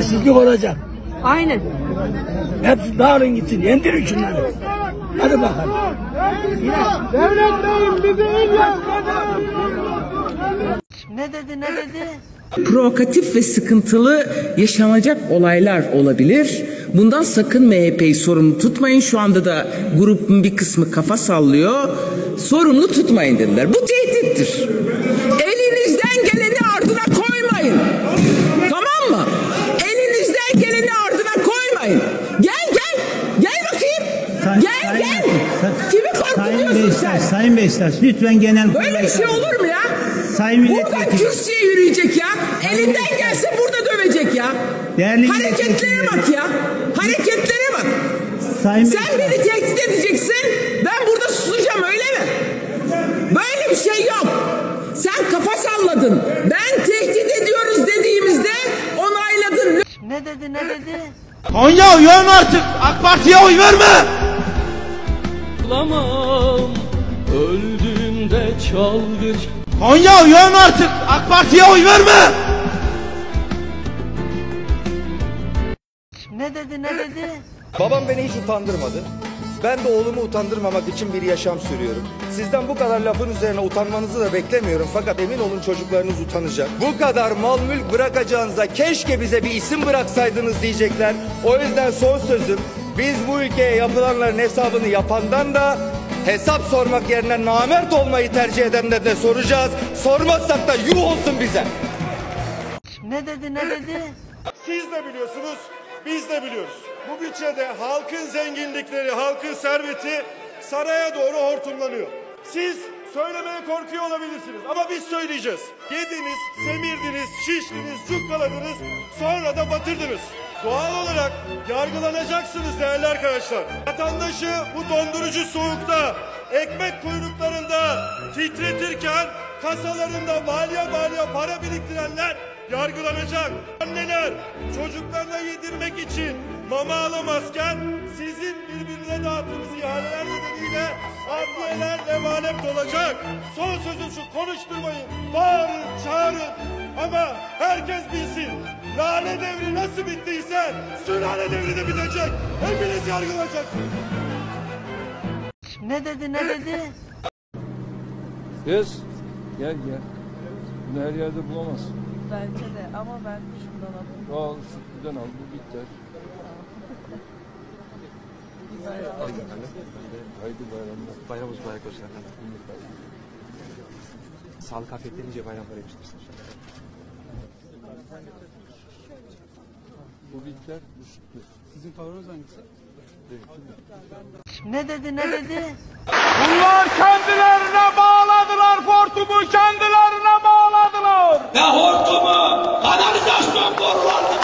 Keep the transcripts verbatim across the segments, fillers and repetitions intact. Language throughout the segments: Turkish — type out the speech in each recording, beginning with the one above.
sessizlik olacak. Aynen. Hepsi dağılın gitsin. Yendirin şunları. Hadi bakalım. Devlet Bey'im bizi illa. Ne dedi ne dedi? Provokatif ve sıkıntılı yaşanacak olaylar olabilir. Bundan sakın M H P'yi sorumlu tutmayın. Şu anda da grubun bir kısmı kafa sallıyor. Sorumlu tutmayın dediler. Bu tehdittir. Elinizden geleni ardına koymayın. Tamam mı? Elinizden geleni ardına koymayın. Gel gel. Gel bakayım. Sayın, gel sayın, gel. Sayın, Kimi korkutuyorsun Sayın sen? Beşiktaş, Sayın Beşiktaş lütfen genel... Böyle bir şey olur mu ya? Sayın Buradan kürsüye yürüyecek ya. Elinden gelsin burada dövecek ya. Değerli hareketlere bak ya. Hareketlere bak. Sayın Sen beni tehdit edeceksin. Ben burada susacağım öyle mi? Böyle bir şey yok. Sen kafa salladın. Ben tehdit ediyoruz dediğimizde onayladın. Ne dedi ne dedi? Konya uyan artık. AK Parti'ye oy verme. Bulamam öldüğümde çalgıç. Konya uyan artık. AK Parti'ye oy verme. Ne dedi ne dedi? Babam beni hiç utandırmadı. Ben de oğlumu utandırmamak için bir yaşam sürüyorum. Sizden bu kadar lafın üzerine utanmanızı da beklemiyorum. Fakat emin olun çocuklarınız utanacak. Bu kadar mal mülk bırakacağınıza keşke bize bir isim bıraksaydınız diyecekler. O yüzden son sözüm, biz bu ülkeye yapılanların hesabını yapandan da hesap sormak yerine namert olmayı tercih edenlerden de soracağız. Sormazsak da yuh olsun bize. Ne dedi ne dedi? Siz de biliyorsunuz, biz de biliyoruz. Bu bütçede halkın zenginlikleri, halkın serveti saraya doğru hortumlanıyor. Siz söylemeye korkuyor olabilirsiniz ama biz söyleyeceğiz. Yediniz, semirdiniz, şiştiniz, cukkaladınız, sonra da batırdınız. Doğal olarak yargılanacaksınız değerli arkadaşlar. Vatandaşı bu dondurucu soğukta, ekmek kuyruklarında titretirken kasalarında balya balya para biriktirenler yargılanacak. Anneler çocuklarına yedirmek için mama alamazken sizin birbirine dağıttığınız ihaleler nedeniyle adliyeler emanet olacak. Son sözüm şu, konuşturmayın, bağırın, çağırın ama herkes bilsin. Lale devri nasıl bittiyse sülale devri de bitecek. Hepiniz yargılanacaksınız. Ne dedi ne dedi? Kız gel gel. Bunu her yerde bulamazsın. Bence de ama ben şundan alayım. Al şuradan al bu bitter. Haydi bayramlar. Bayramımız mübarek olsun efendim. Sağlık afiyetler nice bayramlar hepsiniz. Bu bitter, bu sütlü. Sizin favoriniz hangisi? Ne dedi ne dedi? Bunlar kendilerine bağladılar hortumu, kendilerine bağladılar. Ne hortumu? Kanalizasyon borularını.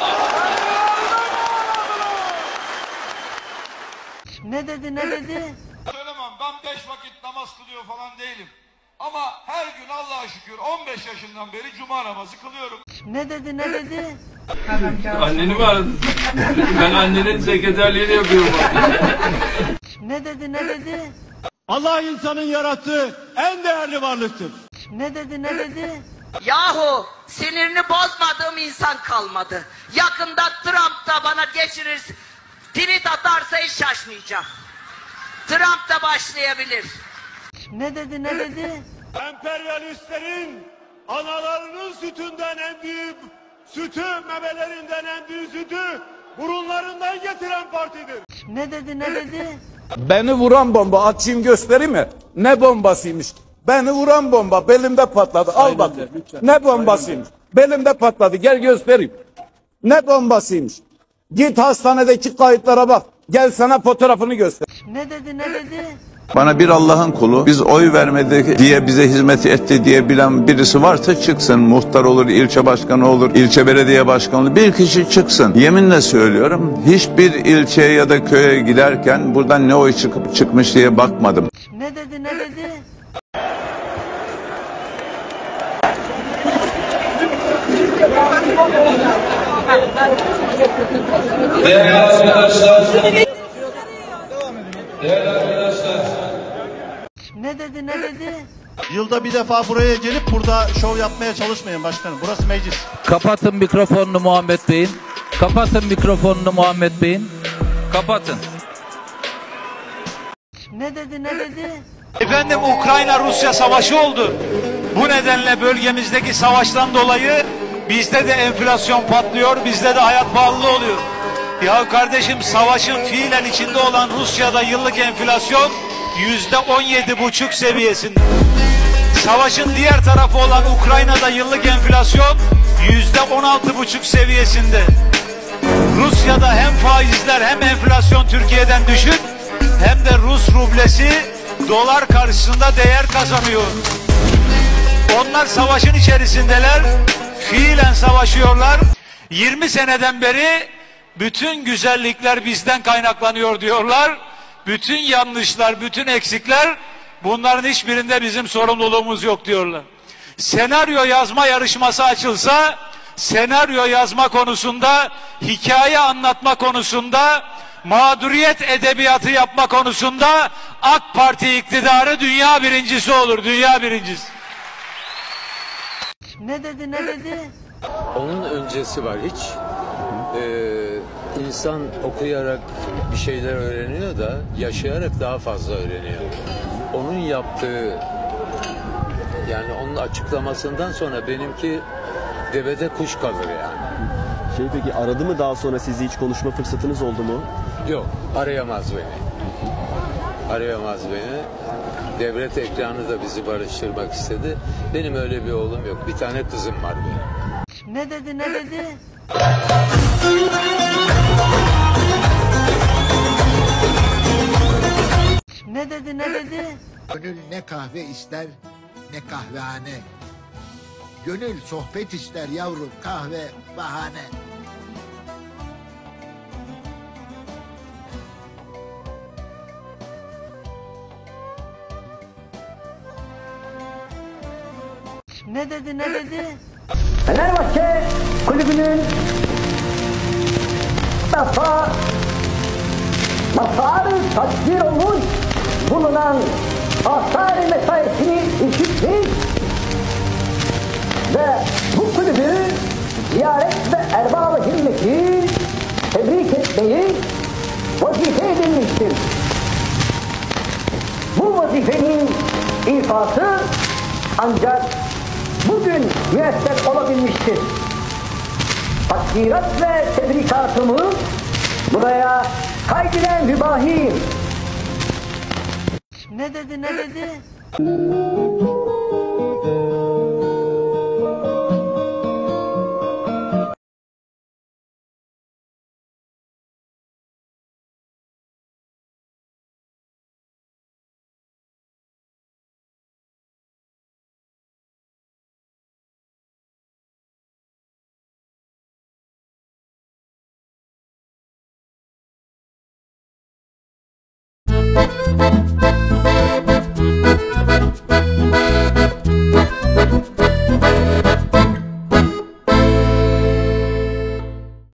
Ne dedi ne dedi? Söylemem, ben beş vakit namaz kılıyor falan değilim. Ama her gün Allah'a şükür on beş yaşından beri cuma namazı kılıyorum. Ne dedi ne dedi? Anneni mi aradın? Ben annenin sekreterliğini yapıyorum. Ne dedi ne dedi? Allah insanın yarattığı en değerli varlıktır. Ne dedi ne dedi? Yahu sinirini bozmadığım insan kalmadı. Yakında Trump da bana geçirir, tweet atarsa hiç şaşmayacağım. Trump da başlayabilir. Ne dedi ne dedi? Emperyalistlerin analarının sütünden en büyük sütü, memelerinden en büyük sütü burunlarından getiren partidir. Ne dedi ne dedi? Beni vuran bomba açayım göstereyim mi? Ne bombasıymış? Beni vuran bomba belimde patladı. Al bak. Ne bombasıymış? Belimde patladı. Gel göstereyim. Ne bombasıymış? Git hastanedeki kayıtlara bak. Gel sana fotoğrafını göster. Ne dedi ne dedi? Bana bir Allah'ın kulu, biz oy vermedi diye bize hizmet etti diye bilen birisi varsa çıksın. Muhtar olur, ilçe başkanı olur, ilçe belediye başkanı olur. Bir kişi çıksın. Yeminle söylüyorum, hiçbir ilçeye ya da köye giderken buradan ne oy çıkıp çıkmış diye bakmadım. Ne dedi ne dedi? Değerli arkadaşlar. Değerli arkadaşlar. Ne dedi ne dedi? Yılda bir defa buraya gelip burada şov yapmaya çalışmayın başkanım. Burası meclis. Kapatın mikrofonunu Muhammed Bey'in. Kapatın mikrofonunu Muhammed Bey'in. Kapatın. Ne dedi ne dedi? Efendim Ukrayna-Rusya savaşı oldu. Bu nedenle bölgemizdeki savaştan dolayı bizde de enflasyon patlıyor, bizde de hayat pahalılığı oluyor. Ya kardeşim savaşın fiilen içinde olan Rusya'da yıllık enflasyon yüzde on yedi buçuk seviyesinde. Savaşın diğer tarafı olan Ukrayna'da yıllık enflasyon yüzde on altı buçuk seviyesinde. Rusya'da hem faizler hem enflasyon Türkiye'den düşük, hem de Rus rublesi dolar karşısında değer kazanıyor. Onlar savaşın içerisindeler, fiilen savaşıyorlar. yirmi seneden beri bütün güzellikler bizden kaynaklanıyor diyorlar. Bütün yanlışlar, bütün eksikler, bunların hiçbirinde bizim sorumluluğumuz yok diyorlar. Senaryo yazma yarışması açılsa, senaryo yazma konusunda, hikaye anlatma konusunda, mağduriyet edebiyatı yapma konusunda AK Parti iktidarı dünya birincisi olur, dünya birincisi. Ne dedi ne dedi? Onun öncesi var hiç. Ee, insan okuyarak bir şeyler öğreniyor da yaşayarak daha fazla öğreniyor. Onun yaptığı, yani onun açıklamasından sonra benimki devede kuş kalır yani. Şey peki aradı mı daha sonra sizi, hiç konuşma fırsatınız oldu mu? Yok, arayamaz beni. Arayamaz beni. Devlet ekranı da bizi barıştırmak istedi. Benim öyle bir oğlum yok. Bir tane kızım var benim. Ne dedi ne dedi? Ne dedi ne dedi? Gönül ne kahve ister ne kahvehane. Gönül sohbet ister yavrum, kahve bahane. Ne dedi ne dedi? Fenerbahçe kulübünün defa hasarı takdir olmuş bulunan hasar mesaisini işitmiş ve bu kulübü ziyaret ve erbab-ı himmeti tebrik etmeyi vazife edilmiştir. Bu vazifenin ifası ancak bugün müesser olabilmiştir. Takdirat ve tebrikatımı buraya kaydeden mübahi. Ne dedi ne dedi? Thank you.